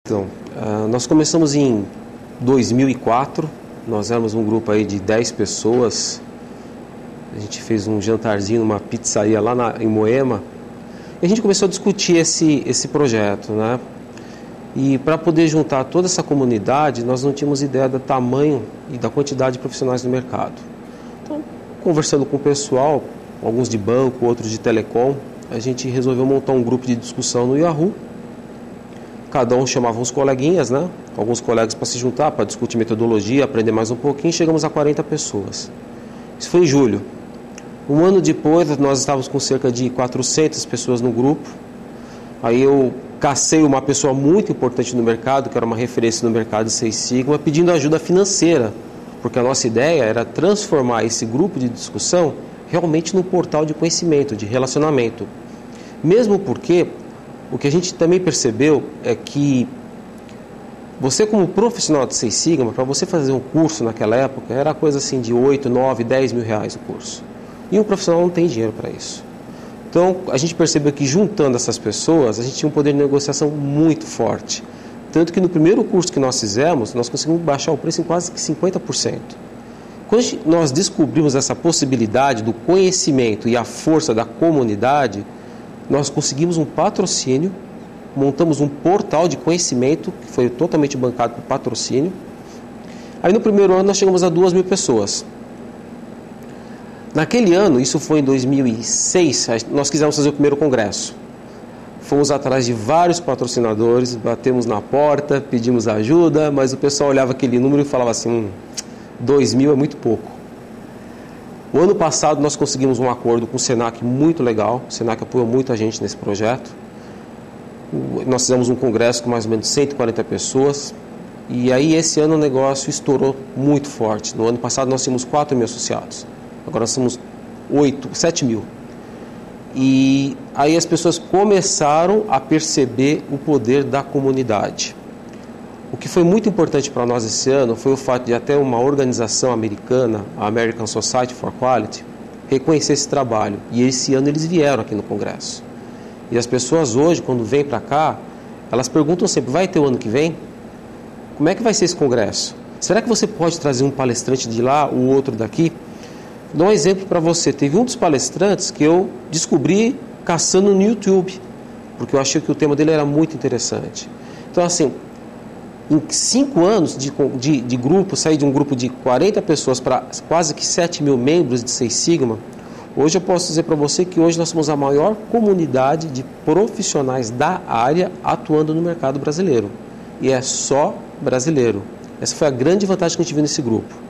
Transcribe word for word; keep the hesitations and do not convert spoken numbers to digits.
Então, uh, nós começamos em dois mil e quatro, nós éramos um grupo aí de dez pessoas, a gente fez um jantarzinho numa pizzaria lá na, em Moema, e a gente começou a discutir esse, esse projeto, né? E para poder juntar toda essa comunidade, nós não tínhamos ideia do tamanho e da quantidade de profissionais no mercado. Então, conversando com o pessoal, alguns de banco, outros de telecom, a gente resolveu montar um grupo de discussão no Yahoo. Cada um chamava uns coleguinhas, né? Alguns colegas para se juntar, para discutir metodologia, aprender mais um pouquinho. Chegamos a quarenta pessoas. Isso foi em julho. Um ano depois, nós estávamos com cerca de quatrocentas pessoas no grupo. Aí eu cacei uma pessoa muito importante no mercado, que era uma referência no mercado de Six Sigma, pedindo ajuda financeira, porque a nossa ideia era transformar esse grupo de discussão realmente num portal de conhecimento, de relacionamento. Mesmo porque o que a gente também percebeu é que você, como profissional de Six Sigma, para você fazer um curso naquela época, era coisa assim de oito, nove, dez mil reais o curso. E um profissional não tem dinheiro para isso. Então, a gente percebeu que juntando essas pessoas, a gente tinha um poder de negociação muito forte. Tanto que no primeiro curso que nós fizemos, nós conseguimos baixar o preço em quase que cinquenta por cento. Quando nós descobrimos essa possibilidade do conhecimento e a força da comunidade, nós conseguimos um patrocínio, montamos um portal de conhecimento, que foi totalmente bancado por patrocínio. Aí no primeiro ano nós chegamos a duas mil pessoas. Naquele ano, isso foi em dois mil e seis, nós quisemos fazer o primeiro congresso. Fomos atrás de vários patrocinadores, batemos na porta, pedimos ajuda, mas o pessoal olhava aquele número e falava assim, hum, dois mil é muito pouco. O ano passado nós conseguimos um acordo com o Senac muito legal, o Senac apoiou muito a gente nesse projeto. Nós fizemos um congresso com mais ou menos cento e quarenta pessoas, e aí esse ano o negócio estourou muito forte. No ano passado nós tínhamos quatro mil associados. Agora nós somos oito, sete mil. E aí as pessoas começaram a perceber o poder da comunidade. O que foi muito importante para nós esse ano foi o fato de até uma organização americana, a American Society for Quality, reconhecer esse trabalho. E esse ano eles vieram aqui no Congresso. E as pessoas hoje, quando vêm para cá, elas perguntam sempre, vai ter o ano que vem? Como é que vai ser esse Congresso? Será que você pode trazer um palestrante de lá, o outro daqui? Dou um exemplo para você. Teve um dos palestrantes que eu descobri caçando no YouTube, porque eu achei que o tema dele era muito interessante. Então, assim, em cinco anos de, de, de grupo, sair de um grupo de quarenta pessoas para quase que sete mil membros de Six Sigma, hoje eu posso dizer para você que hoje nós somos a maior comunidade de profissionais da área atuando no mercado brasileiro. E é só brasileiro. Essa foi a grande vantagem que a gente viu nesse grupo.